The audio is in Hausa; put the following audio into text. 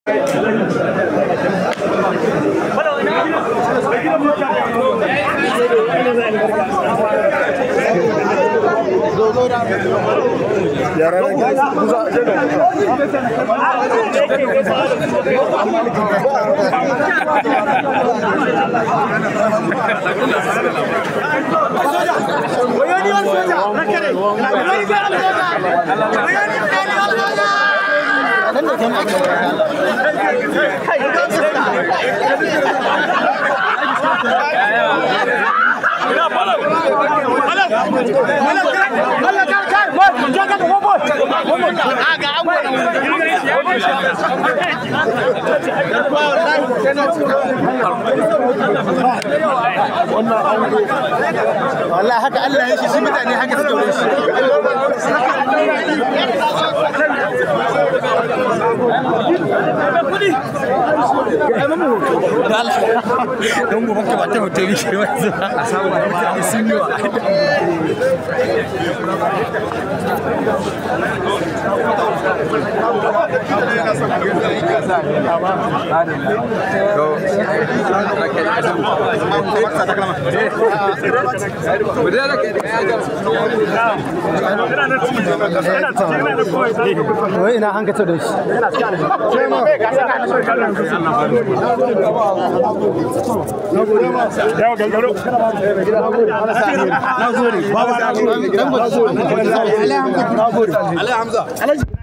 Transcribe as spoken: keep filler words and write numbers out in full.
والله haka Allah ya shi shi mutane haka suka wuce shi don gobe ka ba ta hotel shi ba a samu mutane sun yi wa wai ina an gato da shi yawa gangaro na gode